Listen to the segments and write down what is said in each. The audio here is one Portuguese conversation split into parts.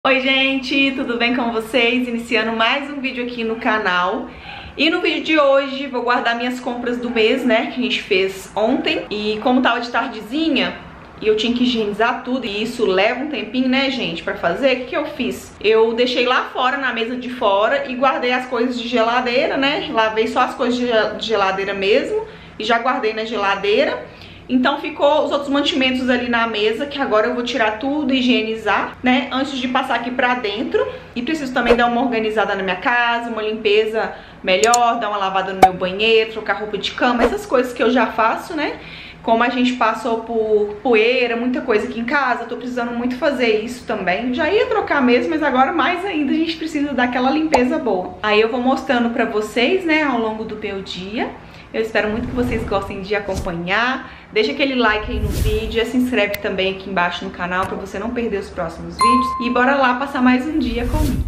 Oi gente, tudo bem com vocês? Iniciando mais um vídeo aqui no canal. E no vídeo de hoje vou guardar minhas compras do mês, né, que a gente fez ontem. E como tava de tardezinha e eu tinha que higienizar tudo, e isso leva um tempinho, né, gente, pra fazer, o que eu fiz? Eu deixei lá fora, na mesa de fora, e guardei as coisas de geladeira, né, lavei só as coisas de geladeira mesmo e já guardei na geladeira. Então ficou os outros mantimentos ali na mesa, que agora eu vou tirar tudo e higienizar, né, antes de passar aqui pra dentro. E preciso também dar uma organizada na minha casa, uma limpeza melhor, dar uma lavada no meu banheiro, trocar roupa de cama, essas coisas que eu já faço, né. Como a gente passou por poeira, muita coisa aqui em casa, eu tô precisando muito fazer isso também. Já ia trocar mesmo, mas agora mais ainda a gente precisa daquela limpeza boa. Aí eu vou mostrando pra vocês, né, ao longo do meu dia. Eu espero muito que vocês gostem de acompanhar. Deixa aquele like aí no vídeo, se inscreve também aqui embaixo no canal pra você não perder os próximos vídeos. E bora lá passar mais um dia comigo.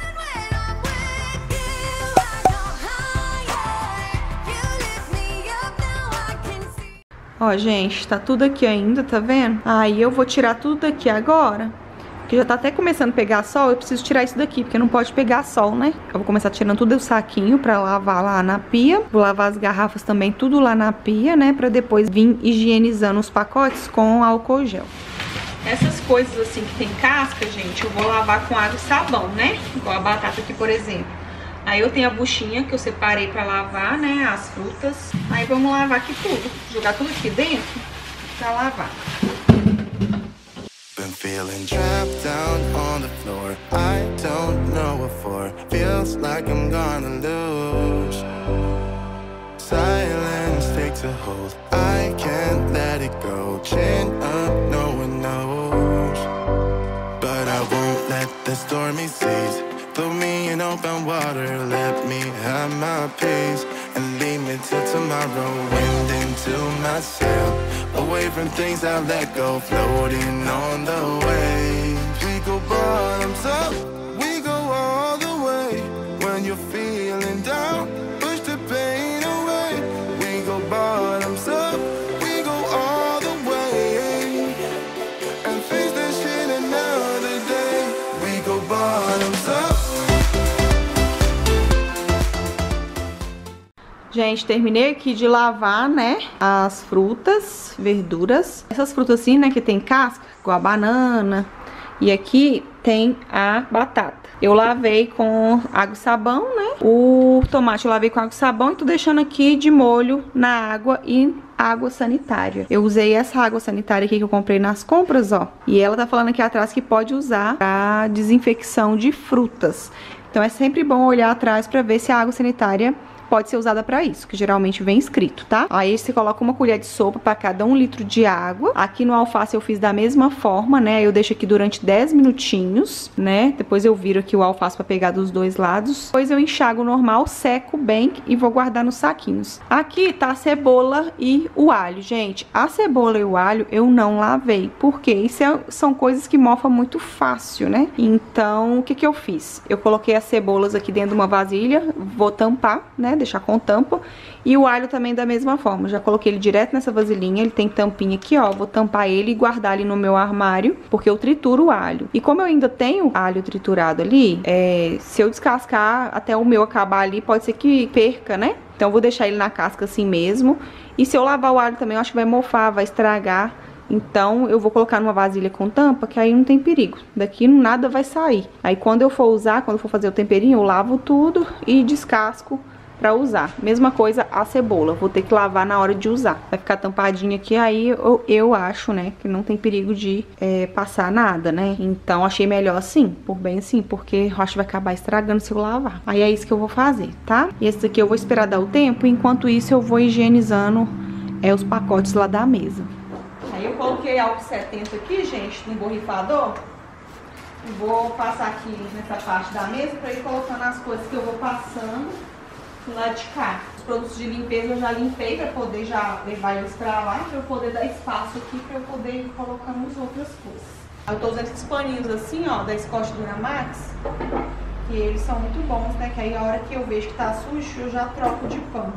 Ó, gente, tá tudo aqui ainda, tá vendo? Aí eu vou tirar tudo daqui agora, porque já tá até começando a pegar sol. Eu preciso tirar isso daqui, porque não pode pegar sol, né? Eu vou começar tirando tudo do saquinho pra lavar lá na pia. Vou lavar as garrafas também, tudo lá na pia, né? Pra depois vir higienizando os pacotes com álcool gel. Essas coisas assim que tem casca, gente, eu vou lavar com água e sabão, né? Igual a batata aqui, por exemplo. Aí eu tenho a buchinha que eu separei pra lavar, né, as frutas. Aí vamos lavar aqui tudo, jogar tudo aqui dentro pra lavar. Been feeling trapped down on the floor. I don't know what for. Feels like I'm gonna lose. Silence takes a hold. I can't let it go. Chain up, no one knows. But I won't let the stormy seas throw me in open water. Let me have my peace and leave me till tomorrow. Wind into my sail, away from things I let go, floating on the waves. We go bottoms up, we go all the way. When you're feeling down, push the pain away. We go bottoms up, we go all the way, and face this shit another day. We go bottoms up. Gente, terminei aqui de lavar, né, as frutas, verduras. Essas frutas assim, né, que tem casca, igual a banana. E aqui tem a batata. Eu lavei com água e sabão, né. O tomate eu lavei com água e sabão e tô deixando aqui de molho na água e água sanitária. Eu usei essa água sanitária aqui que eu comprei nas compras, ó. E ela tá falando aqui atrás que pode usar pra desinfecção de frutas. Então é sempre bom olhar atrás pra ver se a água sanitária pode ser usada pra isso, que geralmente vem escrito, tá? Aí você coloca uma colher de sopa pra cada 1 litro de água. Aqui no alface eu fiz da mesma forma, né? Eu deixo aqui durante 10 minutinhos, né? Depois eu viro aqui o alface pra pegar dos dois lados. Depois eu enxago normal, seco bem e vou guardar nos saquinhos. Aqui tá a cebola e o alho, gente. A cebola e o alho eu não lavei, porque isso são coisas que mofam muito fácil, né? Então, o que que eu fiz? Eu coloquei as cebolas aqui dentro de uma vasilha, vou tampar, né? Deixar com tampa. E o alho também da mesma forma. Já coloquei ele direto nessa vasilhinha. Ele tem tampinha aqui, ó. Vou tampar ele e guardar ali no meu armário, porque eu trituro o alho. E como eu ainda tenho alho triturado ali, se eu descascar até o meu acabar ali, pode ser que perca, né? Então eu vou deixar ele na casca assim mesmo. E se eu lavar o alho também, eu acho que vai mofar, vai estragar. Então eu vou colocar numa vasilha com tampa, que aí não tem perigo. Daqui nada vai sair. Aí quando eu for usar, quando eu for fazer o temperinho, eu lavo tudo e descasco pra usar. Mesma coisa a cebola, vou ter que lavar na hora de usar. Vai ficar tampadinha aqui, aí eu acho, né, que não tem perigo de passar nada, né. Então achei melhor assim, por bem assim, porque eu acho que vai acabar estragando se eu lavar. Aí é isso que eu vou fazer, tá? E esse daqui eu vou esperar dar o tempo, enquanto isso eu vou higienizando os pacotes lá da mesa. Aí eu coloquei álcool 70 aqui, gente, no borrifador. Vou passar aqui nessa parte da mesa pra ir colocando as coisas que eu vou passando do lado de cá. Os produtos de limpeza eu já limpei pra poder já levar eles pra lá, pra eu poder dar espaço aqui pra eu poder ir colocando as outras coisas. Eu tô usando esses paninhos assim, ó, da Scotch Duramax, que eles são muito bons, né? Que aí a hora que eu vejo que tá sujo, eu já troco de pano.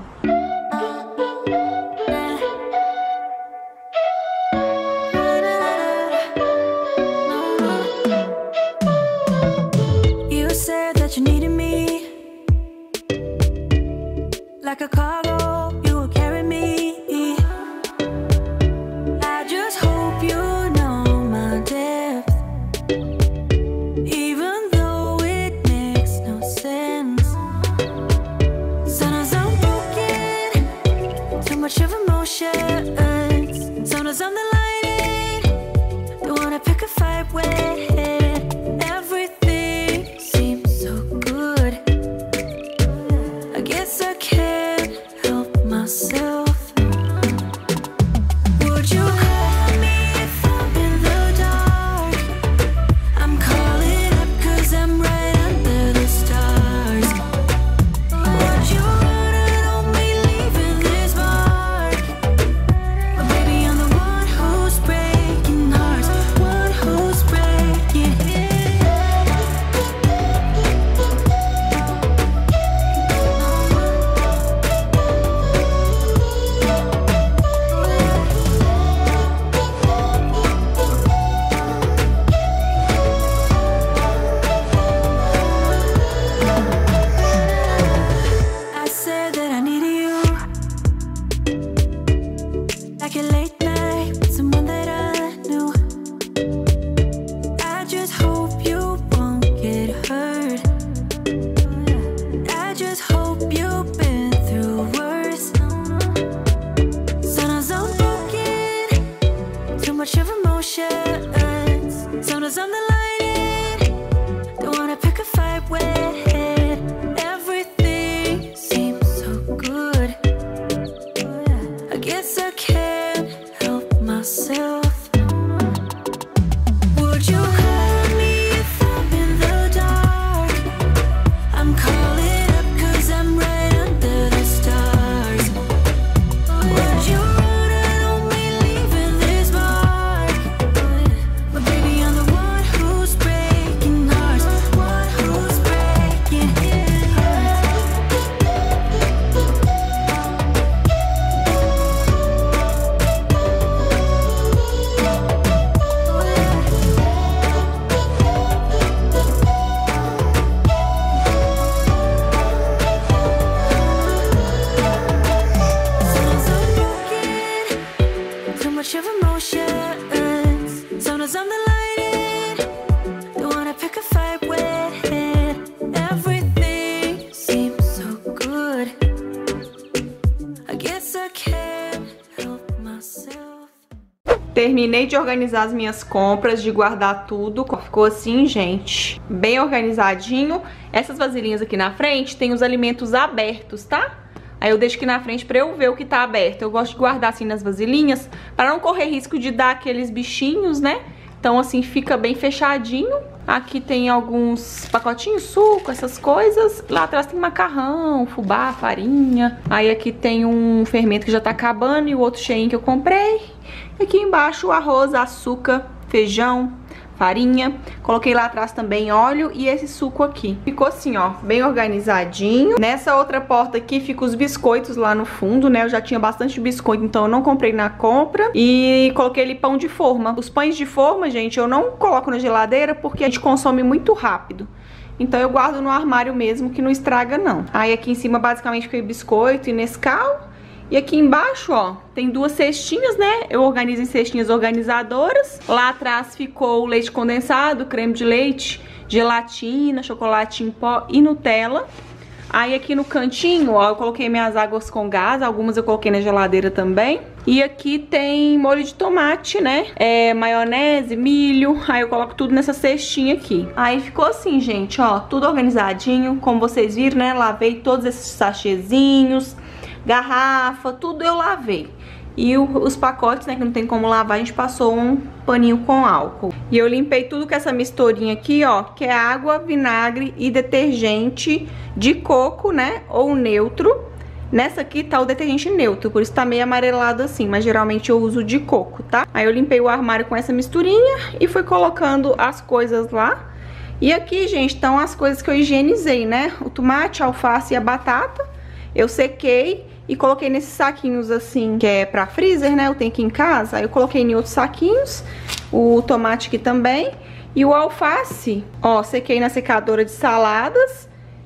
Terminei de organizar as minhas compras, de guardar tudo. Ficou assim, gente, bem organizadinho. Essas vasilhinhas aqui na frente tem os alimentos abertos, tá? Aí eu deixo aqui na frente pra eu ver o que tá aberto. Eu gosto de guardar assim nas vasilhinhas para não correr risco de dar aqueles bichinhos, né? Então assim fica bem fechadinho. Aqui tem alguns pacotinhos, suco, essas coisas. Lá atrás tem macarrão, fubá, farinha. Aí aqui tem um fermento que já tá acabando e o outro cheinho que eu comprei. E aqui embaixo arroz, açúcar, feijão, farinha. Coloquei lá atrás também óleo e esse suco aqui. Ficou assim, ó, bem organizadinho. Nessa outra porta aqui fica os biscoitos lá no fundo, né? Eu já tinha bastante biscoito, então eu não comprei na compra. E coloquei ali pão de forma. Os pães de forma, gente, eu não coloco na geladeira porque a gente consome muito rápido. Então eu guardo no armário mesmo, que não estraga não. Aí aqui em cima basicamente foi biscoito e Nescau. E aqui embaixo, ó, tem duas cestinhas, né? Eu organizo em cestinhas organizadoras. Lá atrás ficou o leite condensado, creme de leite, gelatina, chocolate em pó e Nutella. Aí aqui no cantinho, ó, eu coloquei minhas águas com gás, algumas eu coloquei na geladeira também. E aqui tem molho de tomate, né? Maionese, milho, aí eu coloco tudo nessa cestinha aqui. Aí ficou assim, gente, ó, tudo organizadinho, como vocês viram, né? Lavei todos esses sachêzinhos, garrafa, tudo eu lavei. E os pacotes, né, que não tem como lavar, a gente passou um paninho com álcool. E eu limpei tudo com essa misturinha aqui, ó, que é água, vinagre e detergente de coco, né, ou neutro. Nessa aqui tá o detergente neutro, por isso tá meio amarelado assim, mas geralmente eu uso de coco, tá? Aí eu limpei o armário com essa misturinha e fui colocando as coisas lá. E aqui, gente, estão as coisas que eu higienizei, né? O tomate, a alface e a batata. Eu sequei e coloquei nesses saquinhos assim, que é pra freezer, né? Eu tenho aqui em casa. Aí eu coloquei em outros saquinhos. O tomate aqui também. E o alface, ó, sequei na secadora de saladas.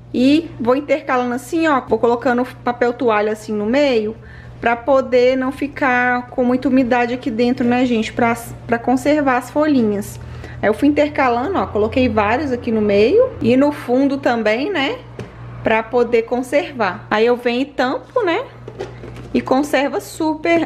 E vou intercalando assim, ó. Vou colocando papel toalha assim no meio, pra poder não ficar com muita umidade aqui dentro, né, gente? Pra conservar as folhinhas. Aí eu fui intercalando, ó. Coloquei vários aqui no meio. E no fundo também, né? Pra poder conservar. Aí eu venho e tampo, né? E conserva super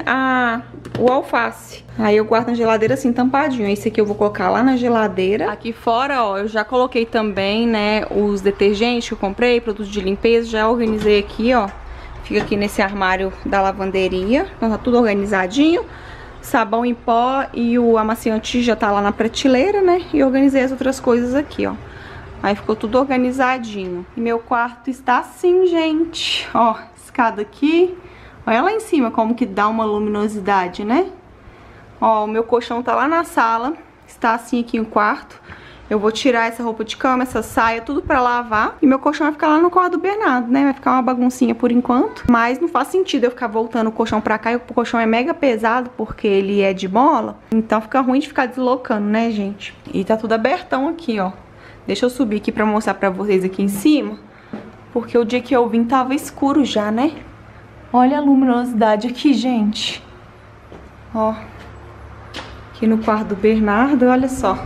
o alface. Aí eu guardo na geladeira assim, tampadinho. Esse aqui eu vou colocar lá na geladeira. Aqui fora, ó, eu já coloquei também, né, os detergentes que eu comprei, produtos de limpeza. Já organizei aqui, ó. Fica aqui nesse armário da lavanderia. Então tá tudo organizadinho. Sabão em pó e o amaciante já tá lá na prateleira, né? E organizei as outras coisas aqui, ó. Aí ficou tudo organizadinho. E meu quarto está assim, gente. Ó, escada aqui. Olha lá em cima como que dá uma luminosidade, né? Ó, o meu colchão tá lá na sala. Está assim aqui o quarto. Eu vou tirar essa roupa de cama, essa saia, tudo pra lavar. E meu colchão vai ficar lá no quarto do Bernardo, né? Vai ficar uma baguncinha por enquanto. Mas não faz sentido eu ficar voltando o colchão pra cá. E o colchão é mega pesado porque ele é de mola. Então fica ruim de ficar deslocando, né, gente? E tá tudo abertão aqui, ó. Deixa eu subir aqui pra mostrar pra vocês aqui em cima. Porque o dia que eu vim tava escuro já, né? Olha a luminosidade aqui, gente. Ó. Aqui no quarto do Bernardo, olha só.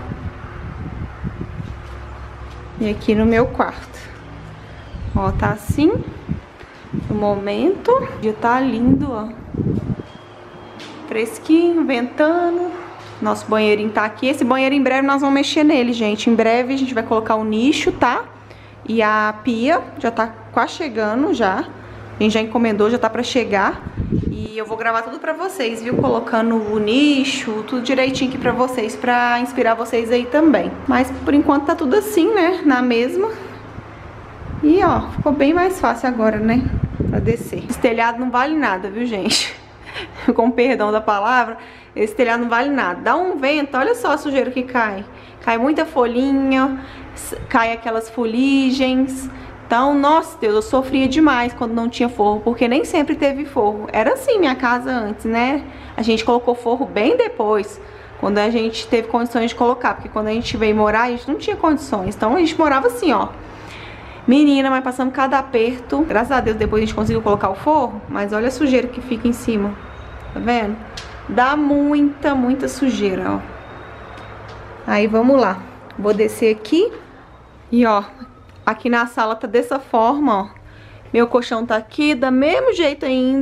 E aqui no meu quarto. Ó, tá assim. No momento. O dia tá lindo, ó. Fresquinho, ventando. Nosso banheirinho tá aqui. Esse banheiro em breve nós vamos mexer nele, gente. Em breve a gente vai colocar o nicho, tá? E a pia já tá quase chegando já. A gente já encomendou, já tá pra chegar. E eu vou gravar tudo pra vocês, viu? Colocando o nicho, tudo direitinho aqui pra vocês, pra inspirar vocês aí também. Mas por enquanto tá tudo assim, né? Na mesma. E ó, ficou bem mais fácil agora, né? Pra descer. Esse telhado não vale nada, viu, gente? Com perdão da palavra. Esse telhado não vale nada. Dá um vento, olha só a sujeira que cai. Cai muita folhinha, cai aquelas foligens. Então, nossa Deus, eu sofria demais quando não tinha forro, porque nem sempre teve forro. Era assim minha casa antes, né? A gente colocou forro bem depois, quando a gente teve condições de colocar. Porque quando a gente veio morar, a gente não tinha condições. Então a gente morava assim, ó. Menina, mas passamos cada aperto. Graças a Deus depois a gente conseguiu colocar o forro. Mas olha a sujeira que fica em cima. Tá vendo? Dá muita, muita sujeira, ó. Aí vamos lá. Vou descer aqui. E ó, aqui na sala tá dessa forma, ó. Meu colchão tá aqui, da mesmo jeito ainda.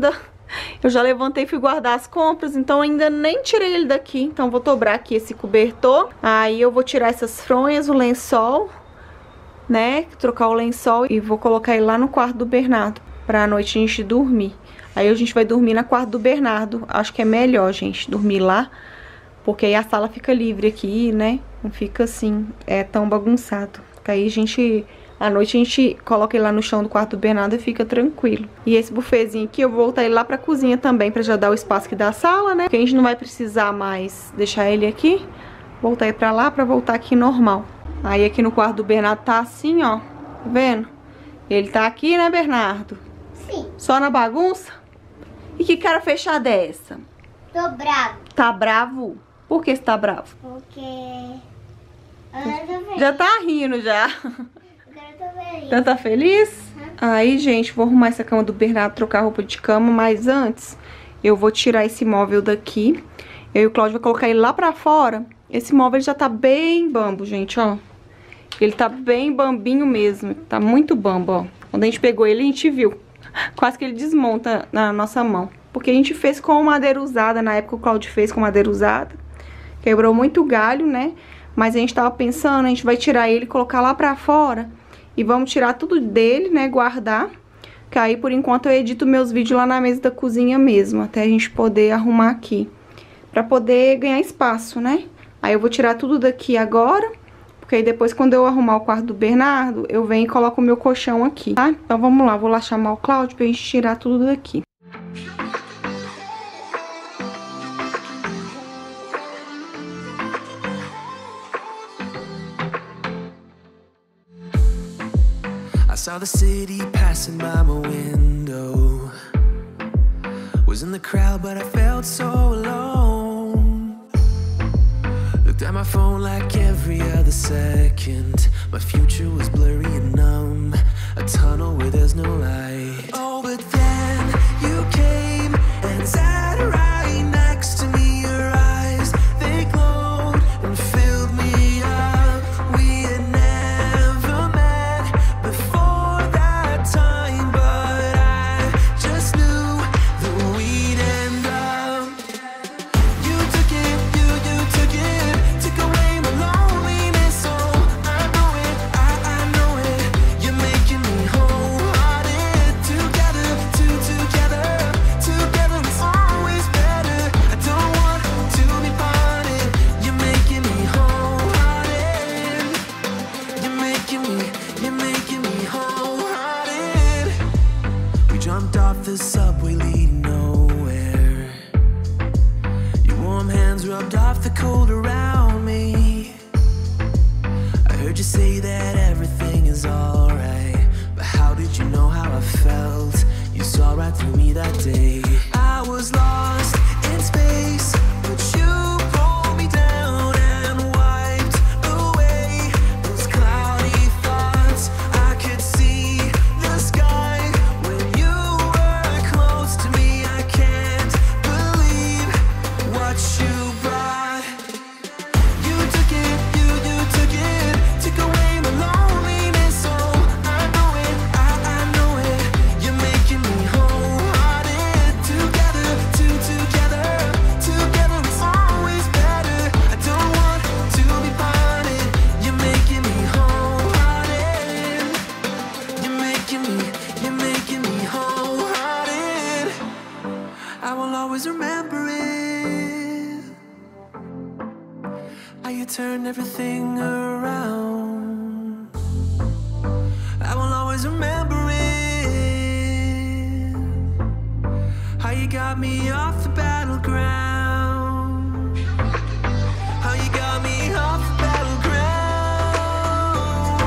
Eu já levantei e fui guardar as compras, então ainda nem tirei ele daqui. Então vou dobrar aqui esse cobertor. Aí eu vou tirar essas fronhas, o lençol, né? Trocar o lençol e vou colocar ele lá no quarto do Bernardo, pra noite a gente dormir. Aí a gente vai dormir na quarto do Bernardo. Acho que é melhor, gente, dormir lá, porque aí a sala fica livre aqui, né? Não fica assim, tão bagunçado. Aí a gente... À noite a gente coloca ele lá no chão do quarto do Bernardo e fica tranquilo. E esse bufezinho aqui eu vou voltar ele lá pra cozinha também, pra já dar o espaço aqui da sala, né? Porque a gente não vai precisar mais deixar ele aqui. Voltar ele pra lá, pra voltar aqui normal. Aí aqui no quarto do Bernardo tá assim, ó. Tá vendo? Ele tá aqui, né, Bernardo? Sim. Só na bagunça? E que cara fechada é essa? Tô bravo. Tá bravo? Por que você tá bravo? Porque... eu tô feliz. Já tá rindo, já. Agora eu tô feliz. Já tá feliz? Aí, gente, vou arrumar essa cama do Bernardo, trocar a roupa de cama, mas antes eu vou tirar esse móvel daqui. Eu e o Cláudio vai colocar ele lá pra fora. Esse móvel já tá bem bambo, gente, ó. Ele tá bem bambinho mesmo, tá muito bambo, ó. Quando a gente pegou ele, a gente viu. Quase que ele desmonta na nossa mão. Porque a gente fez com madeira usada, na época o Cláudio fez com madeira usada. Quebrou muito galho, né? Mas a gente tava pensando, a gente vai tirar ele e colocar lá pra fora. E vamos tirar tudo dele, né, guardar. Que aí, por enquanto, eu edito meus vídeos lá na mesa da cozinha mesmo. Até a gente poder arrumar aqui. Pra poder ganhar espaço, né? Aí eu vou tirar tudo daqui agora. Porque aí depois, quando eu arrumar o quarto do Bernardo, eu venho e coloco o meu colchão aqui, tá? Então vamos lá, vou lá chamar o Cláudio pra gente tirar tudo daqui. Saw the city passing by my window. Was in the crowd, but I felt so alone. Looked at my phone like every other second. My future was blurry and numb. A tunnel where there's no light. Oh, but then you came and sat right next to me. Your eyes, they glowed and filled me up. We had never met before that time, but I just knew that we'd end up. You took it, you took it, took away my loneliness. Oh, I know it, I know it. You're making me wholehearted. Together, together is always better. I don't want to be parted. You're making me wholehearted. You're making me wholehearted. We jumped off the subway leading nowhere. Your warm hands rubbed off the cold around me. I heard you say that everything is alright, but how did you know how I felt? You saw right through me that day. I was lost in space, but you pulled me down and wiped away those cloudy thoughts. I could see the sky when you were close to me. I can't believe what you brought. You took it, you took it, took away my loneliness. Oh, I know it, I know it. You're making me wholehearted. Together, together is always better. I don't want to be parted. You're making me wholehearted. You're making me wholehearted. I will always remember it. How you turned everything around. I will always remember it. How you got me off the battleground. How you got me off the battleground.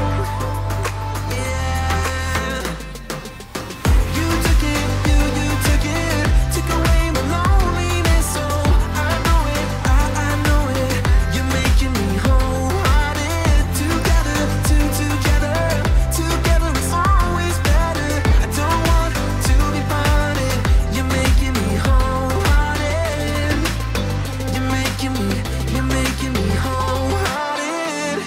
Yeah. You took it, you took it, took away my loneliness. Oh, I know it, I know it. You're making me wholehearted. Together, together is always better. I don't want to be parted. You're making me wholehearted. You're making me wholehearted.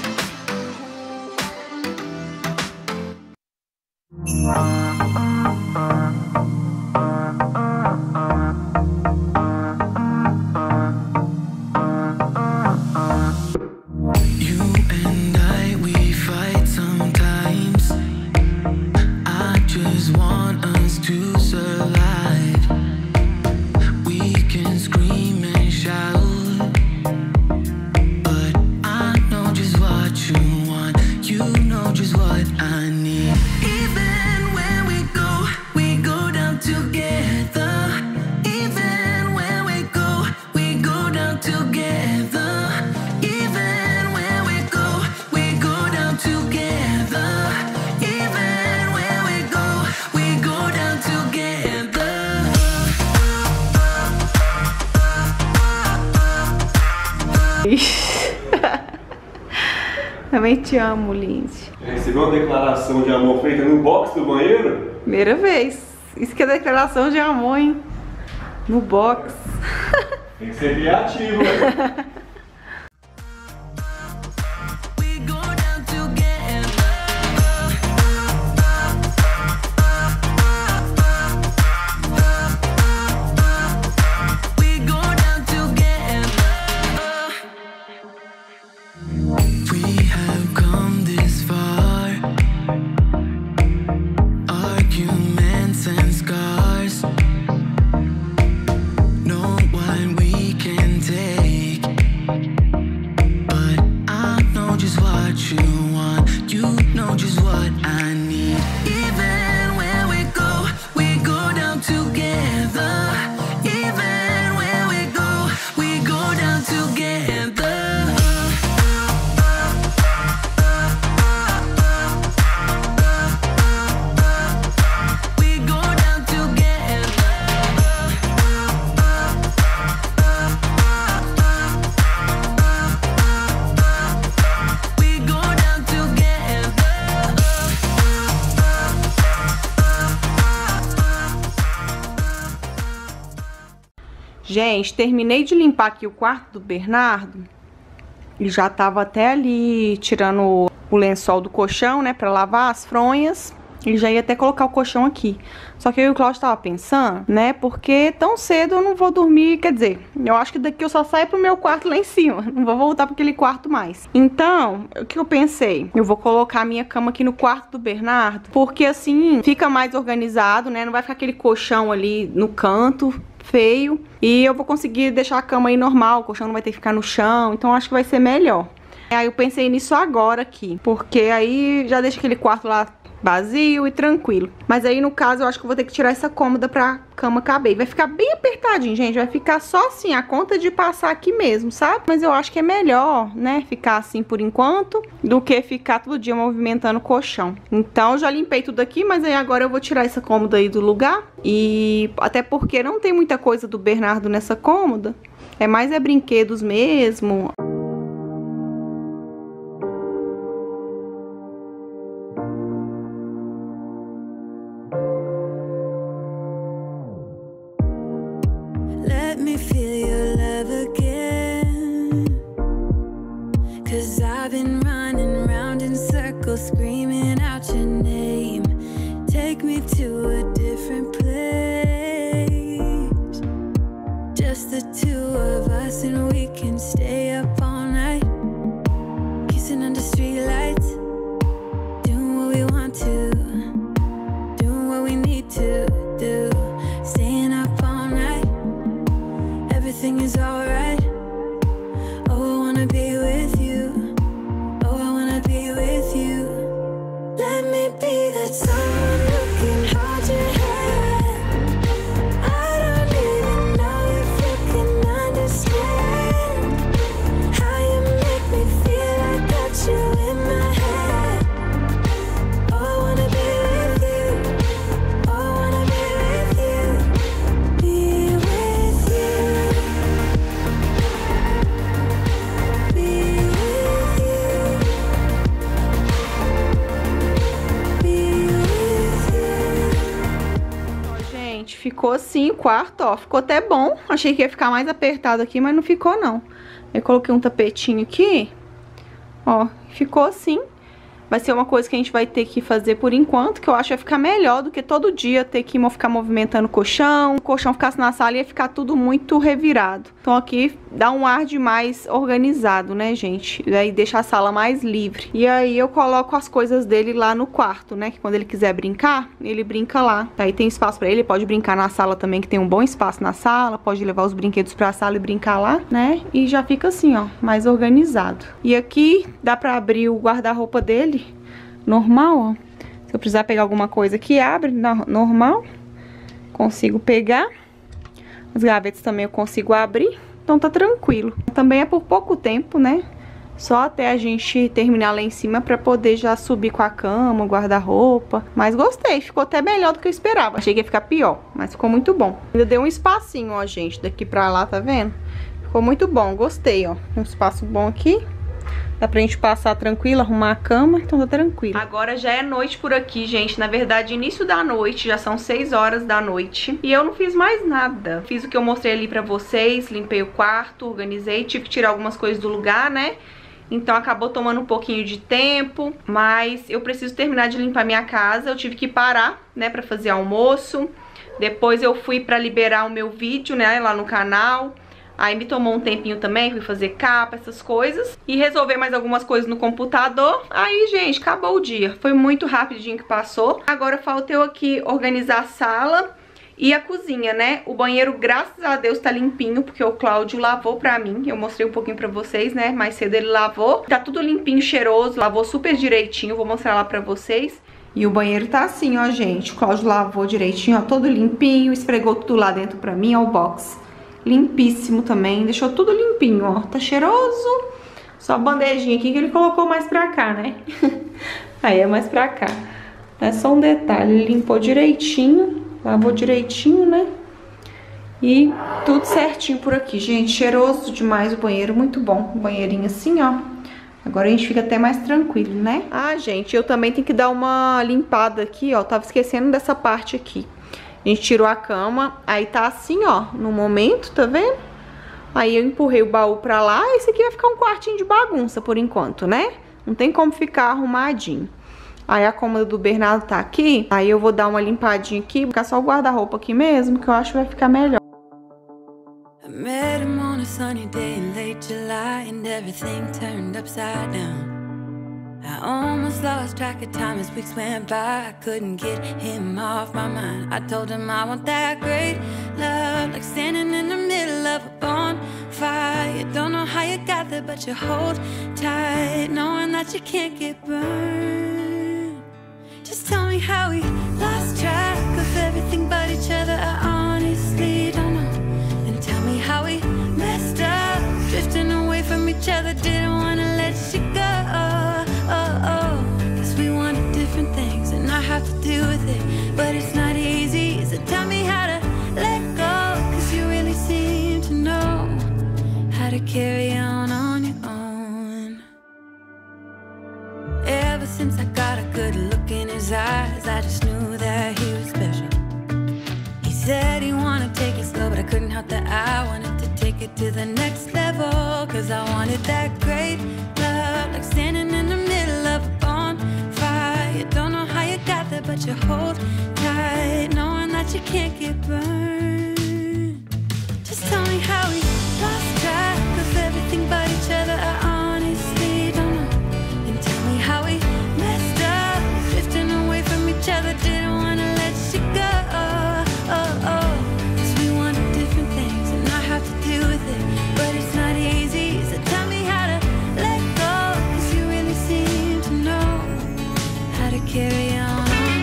together. Even where we go down together. Também te amo, Lindsay. Recebeu uma declaração de amor feita no box do banheiro? Primeira vez. Isso que é declaração de amor, hein? No box. Tem que ser criativo, velho. We go down together. We go down together. We have come this far. Arguments and scars. Know what we can take, but I know just what you want. You know just what I need. Even where we go down together. Even where we go down together. We go down together. We go down together. Gente, terminei de limpar aqui o quarto do Bernardo. Ele já tava até ali tirando o lençol do colchão, né, pra lavar as fronhas. Ele já ia até colocar o colchão aqui. Só que eu e o Cláudio tava pensando, né, porque tão cedo eu não vou dormir, quer dizer, eu acho que daqui eu só saio pro meu quarto lá em cima. Não vou voltar pra aquele quarto mais. Então, o que eu pensei? Eu vou colocar a minha cama aqui no quarto do Bernardo, porque assim fica mais organizado, né, não vai ficar aquele colchão ali no canto feio, e eu vou conseguir deixar a cama aí normal, o colchão não vai ter que ficar no chão, então acho que vai ser melhor. Aí eu pensei nisso agora aqui, porque aí já deixa aquele quarto lá vazio e tranquilo. Mas aí no caso eu acho que eu vou ter que tirar essa cômoda pra cama caber. Vai ficar bem apertadinho, gente, vai ficar só assim, a conta de passar aqui mesmo, sabe? Mas eu acho que é melhor, né, ficar assim por enquanto, do que ficar todo dia movimentando o colchão. Então eu já limpei tudo aqui, mas aí agora eu vou tirar essa cômoda aí do lugar. E até porque não tem muita coisa do Bernardo nessa cômoda, é mais brinquedos mesmo. Let me feel your love again. 'Cause I've been running round in circles, screaming out your name. Take me to a different place. Just the two of us and we can stay up all night. Kissing under streetlights. Doing what we want to. Doing what we need to do. Staying up all night. Everything is alright. Oh, I wanna be with you. Oh, I wanna be with you. Let me be that someone who can hold your hand. I don't even know if you can understand how you make me feel. I got you in my head. Oh, I wanna be with you. Oh, I wanna be with you. Be with you. Be with you. Be with you. Ó, gente, ficou assim o quarto, ó, ficou até bom. Achei que ia ficar mais apertado aqui, mas não ficou não. Eu coloquei um tapetinho aqui, ó, ficou assim. Vai ser uma coisa que a gente vai ter que fazer por enquanto, que eu acho que vai ficar melhor do que todo dia ter que ficar movimentando o colchão ficasse na sala e ia ficar tudo muito revirado. Então aqui dá um ar de mais organizado, né, gente? E aí deixa a sala mais livre. E aí eu coloco as coisas dele lá no quarto, né, que quando ele quiser brincar, ele brinca lá. Aí tem espaço pra ele pode brincar na sala também, que tem um bom espaço na sala, pode levar os brinquedos pra sala e brincar lá, né? E já fica assim, ó, mais organizado. E aqui dá pra abrir o guarda-roupa dele normal, ó. Se eu precisar pegar alguma coisa aqui, abre normal. Consigo pegar. As gavetas também eu consigo abrir. Então tá tranquilo. Também é por pouco tempo, né? Só até a gente terminar lá em cima pra poder já subir com a cama, o guarda-roupa. Mas gostei, ficou até melhor do que eu esperava. Achei que ia ficar pior, mas ficou muito bom. Ainda deu um espacinho, ó, gente, daqui pra lá, tá vendo? Ficou muito bom, gostei, ó. Tem um espaço bom aqui. Dá pra gente passar tranquilo, arrumar a cama, então tá tranquilo. Agora já é noite por aqui, gente. Na verdade, início da noite, já são 6 horas da noite. E eu não fiz mais nada. Fiz o que eu mostrei ali pra vocês, limpei o quarto, organizei. Tive que tirar algumas coisas do lugar, né? Então acabou tomando um pouquinho de tempo. Mas eu preciso terminar de limpar minha casa. Eu tive que parar, né, pra fazer almoço. Depois eu fui pra liberar o meu vídeo, né, lá no canal. Aí me tomou um tempinho também, fui fazer capa, essas coisas. E resolver mais algumas coisas no computador. Aí, gente, acabou o dia. Foi muito rapidinho que passou. Agora falta eu aqui organizar a sala e a cozinha, né? O banheiro, graças a Deus, tá limpinho, porque o Cláudio lavou pra mim. Eu mostrei um pouquinho pra vocês, né? Mais cedo ele lavou. Tá tudo limpinho, cheiroso, lavou super direitinho. Vou mostrar lá pra vocês. E o banheiro tá assim, ó, gente. O Cláudio lavou direitinho, ó, todo limpinho. Esfregou tudo lá dentro pra mim, ó, o box. Limpíssimo também, deixou tudo limpinho, ó. Tá cheiroso. Só a bandejinha aqui que ele colocou mais pra cá, né? Aí é mais pra cá. É só um detalhe, ele limpou direitinho, lavou direitinho, né? E tudo certinho por aqui, gente. Cheiroso demais o banheiro, muito bom. O banheirinho assim, ó. Agora a gente fica até mais tranquilo, né? Ah, gente, eu também tenho que dar uma limpada aqui, ó. Tava esquecendo dessa parte aqui. A gente tirou a cama, aí tá assim, ó, no momento, tá vendo? Aí eu empurrei o baú pra lá, esse aqui vai ficar um quartinho de bagunça por enquanto, né? Não tem como ficar arrumadinho. Aí a cômoda do Bernardo tá aqui, aí eu vou dar uma limpadinha aqui, vou ficar só o guarda-roupa aqui mesmo, que eu acho que vai ficar melhor. I met him on a sunny day in late July and everything turned upside down. I almost lost track of time as weeks went by. I couldn't get him off my mind. I told him I want that great love, like standing in the middle of a bonfire. You don't know how you got there, but you hold tight, knowing that you can't get burned. Just tell me how we lost track of everything but each other. I honestly don't know. And tell me how we messed up, drifting away from each other. Didn't wanna let you go. Cause we wanted different things and I have to deal with it, but it's not easy. So tell me how to let go, cause you really seem to know how to carry on your own. Ever since I got a good look in his eyes, I just knew that he was special. He said he wanted to take it slow, but I couldn't help that I wanted to take it to the next level. Cause I wanted that great love, like standing in the middle of a bonfire. You don't know how you got there, but you hold tight, knowing that you can't get burned. Just tell me how we lost track of everything but each other. I honestly don't know. And tell me how we messed up, drifting away from each other. Didn't wanna let you go. Cause we wanted different things and I have to deal with it, but it's not easy. So tell me how to let go, cause you really seem to know how to carry on.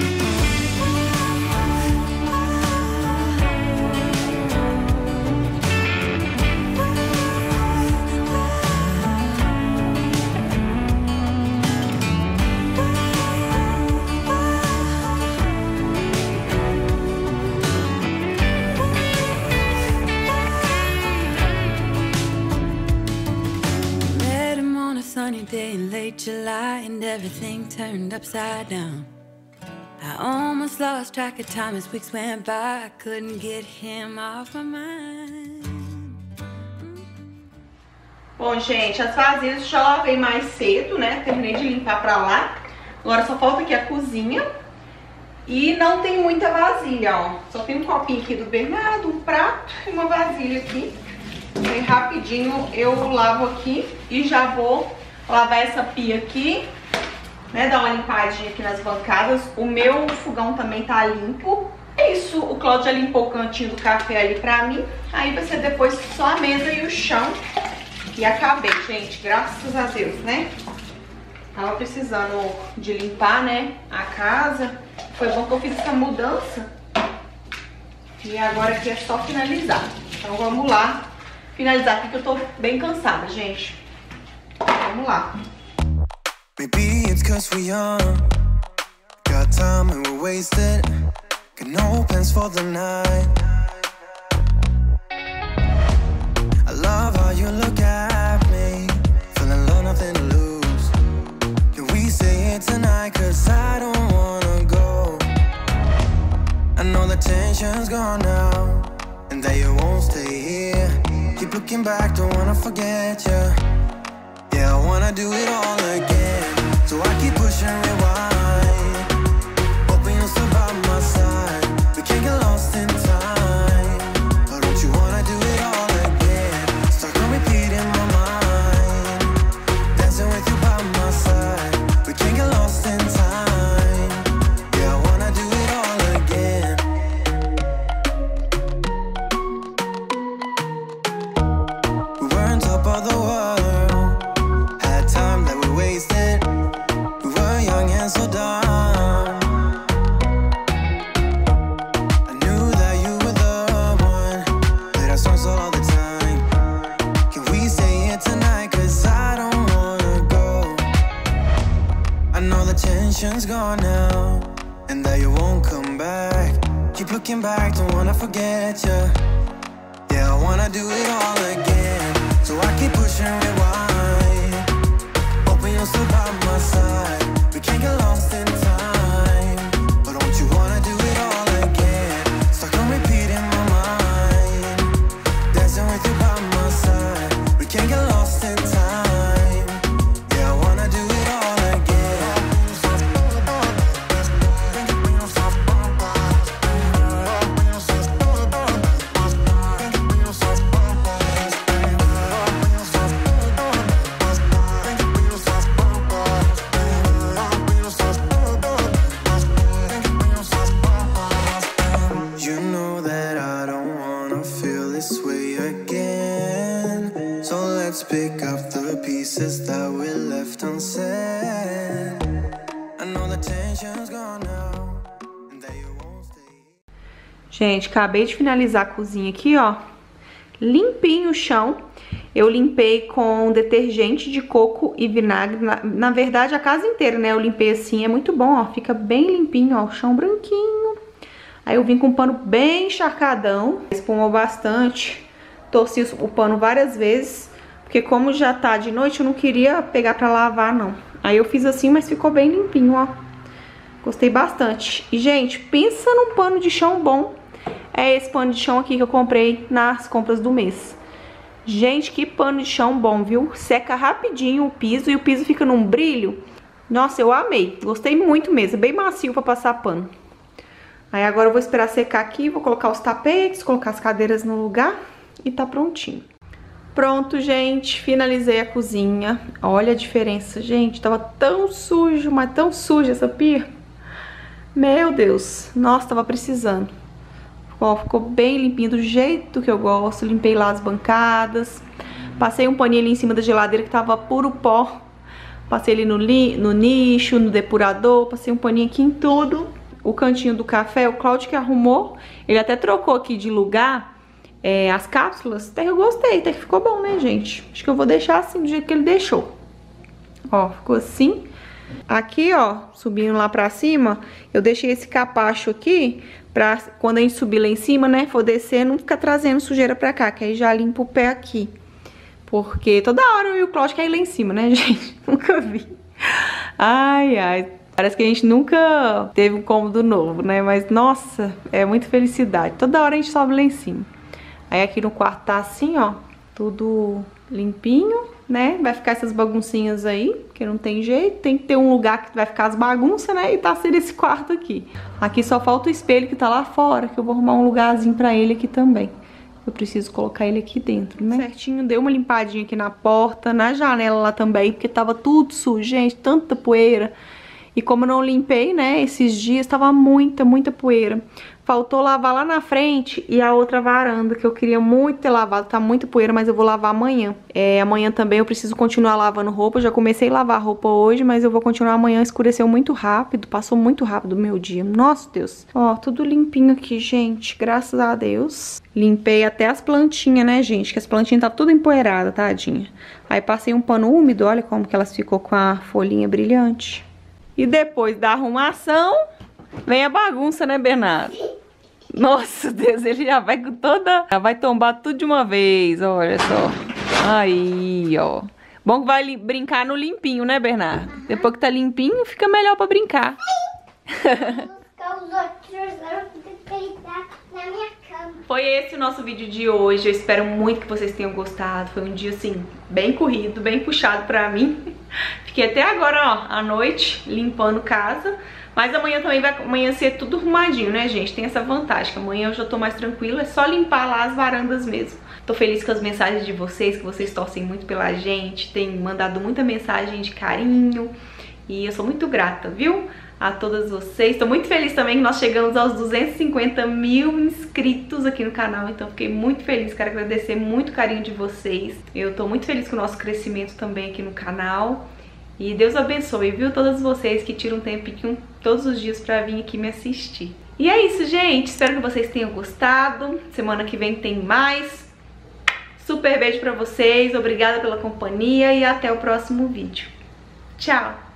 Sunny day in late July and everything turned upside down. I almost lost track of time as weeks went by. I couldn't get him off my mind. Bom, gente, as vasilhas já lavei mais cedo, né? Terminei de limpar pra lá. Agora só falta aqui a cozinha. E não tem muita vasilha, ó. Só tem um copinho aqui do Bernardo, um prato e uma vasilha aqui. Bem rapidinho eu lavo aqui e já vou lavar essa pia aqui, né, dar uma limpadinha aqui nas bancadas. O meu fogão também tá limpo. É isso, o Cláudio já limpou o cantinho do café ali pra mim. Aí vai ser depois só a mesa e o chão. E acabei, gente, graças a Deus, né? Tava precisando de limpar, né, a casa. Foi bom que eu fiz essa mudança. E agora aqui é só finalizar. Então vamos lá finalizar aqui que eu tô bem cansada, gente. Vamos Vamos lá. Maybe it's 'cause we're young, got time and we're wasted, got no plans for the night. I love how you look at me, feeling low, nothing to lose. Can we say it tonight? 'Cause I don't wanna go. I know the tension's gone now, and that you won't stay here. Keep looking back, don't wanna forget you. Yeah, I wanna do it all again, so I keep pushing rewind, hoping you'll still by my side. We can't get lost in time, but don't you wanna do it all again? Stuck on repeat in my mind, dancing with you by my side. We can't get lost in time. Yeah, I wanna do it all again. We were on top of the world, had time that we wasted. We were young and so dumb. I knew that you were the one, played our songs all the time. Can we say it tonight? 'Cause I don't wanna go. I know the tension's gone now, and that you won't come back. Keep looking back, don't wanna forget you. Yeah, I wanna do it all again, so I keep pushing rewind, hoping you'll still by my side. We can't get lost in time, but don't you wanna do it all again? Stuck on repeat in my mind, dancing with you by my side. We can't get lost in time. Yeah, I wanna do it all again. You know that I don't wanna feel this way again, so let's pick up the pieces that we left unsaid. I know the tension's gone now, and that you won't stay. Gente, acabei de finalizar a cozinha aqui, ó. Limpinho o chão. Eu limpei com detergente de coco e vinagre. Na verdade, a casa inteira, né? Eu limpei assim, é muito bom, ó. Fica bem limpinho, ó. O chão branquinho. Aí eu vim com um pano bem encharcadão. Espumou bastante. Torci o pano várias vezes, porque como já tá de noite, eu não queria pegar pra lavar, não. Aí eu fiz assim, mas ficou bem limpinho, ó. Gostei bastante. E, gente, pensa num pano de chão bom. É esse pano de chão aqui que eu comprei nas compras do mês. Gente, que pano de chão bom, viu? Seca rapidinho o piso e o piso fica num brilho. Nossa, eu amei. Gostei muito mesmo. Bem macio pra passar pano. Aí agora eu vou esperar secar aqui, vou colocar os tapetes, colocar as cadeiras no lugar e tá prontinho. Pronto, gente. Finalizei a cozinha. Olha a diferença, gente. Tava tão sujo, mas tão suja essa pia. Meu Deus. Nossa, tava precisando. Ó, ficou bem limpinho do jeito que eu gosto. Limpei lá as bancadas. Passei um paninho ali em cima da geladeira que tava puro pó. Passei ali no nicho, no depurador. Passei um paninho aqui em tudo. O cantinho do café, o Cláudio que arrumou. Ele até trocou aqui de lugar as cápsulas. Até que eu gostei, até que ficou bom, né, gente? Acho que eu vou deixar assim, do jeito que ele deixou. Ó, ficou assim. Aqui, ó, subindo lá pra cima, eu deixei esse capacho aqui pra quando a gente subir lá em cima, né, for descer, não ficar trazendo sujeira pra cá, que aí já limpa o pé aqui. Porque toda hora eu e o Cláudio quer ir lá em cima, né, gente? Nunca vi. Ai, ai. Parece que a gente nunca teve um cômodo novo, né? Mas, nossa, é muita felicidade. Toda hora a gente sobe lá em cima. Aí aqui no quarto tá assim, ó, tudo limpinho, né? Vai ficar essas baguncinhas aí, porque não tem jeito. Tem que ter um lugar que vai ficar as bagunças, né? E tá sendo esse quarto aqui. Aqui só falta o espelho que tá lá fora, que eu vou arrumar um lugarzinho pra ele aqui também. Eu preciso colocar ele aqui dentro, né? Certinho, dei uma limpadinha aqui na porta, na janela lá também, porque tava tudo sujo, gente, tanta poeira. E como eu não limpei, né, esses dias, tava muita poeira. Faltou lavar lá na frente e a outra varanda, que eu queria muito ter lavado. Tá muita poeira, mas eu vou lavar amanhã. Amanhã também eu preciso continuar lavando roupa. Eu já comecei a lavar roupa hoje, mas eu vou continuar amanhã. Escureceu muito rápido, passou muito rápido o meu dia. Nossa, Deus. Ó, tudo limpinho aqui, gente. Graças a Deus. Limpei até as plantinhas, né, gente? Que as plantinhas tá tudo empoeirada, tadinha. Aí passei um pano úmido, olha como que elas ficou com a folhinha brilhante. E depois da arrumação, vem a bagunça, né, Bernardo? Nossa, Deus, ele já vai com toda... Já vai tombar tudo de uma vez, olha só. Aí, ó. Bom que vai brincar no limpinho, né, Bernardo? Depois que tá limpinho, fica melhor pra brincar. Os outros vão deitar na minha cama. Foi esse o nosso vídeo de hoje. Eu espero muito que vocês tenham gostado. Foi um dia, assim, bem corrido, bem puxado pra mim. Fiquei até agora, ó, à noite, limpando casa. Mas amanhã também vai amanhecer tudo arrumadinho, né, gente? Tem essa vantagem, que amanhã eu já tô mais tranquila. É só limpar lá as varandas mesmo. Tô feliz com as mensagens de vocês, que vocês torcem muito pela gente. Tem mandado muita mensagem de carinho. E eu sou muito grata, viu? A todas vocês. Tô muito feliz também que nós chegamos aos 250 mil inscritos aqui no canal. Então fiquei muito feliz, quero agradecer muito o carinho de vocês. Eu tô muito feliz com o nosso crescimento também aqui no canal. E Deus abençoe, viu? Todas vocês que tiram um tempinho todos os dias pra vir aqui me assistir. E é isso, gente. Espero que vocês tenham gostado. Semana que vem tem mais. Super beijo pra vocês. Obrigada pela companhia e até o próximo vídeo. Tchau!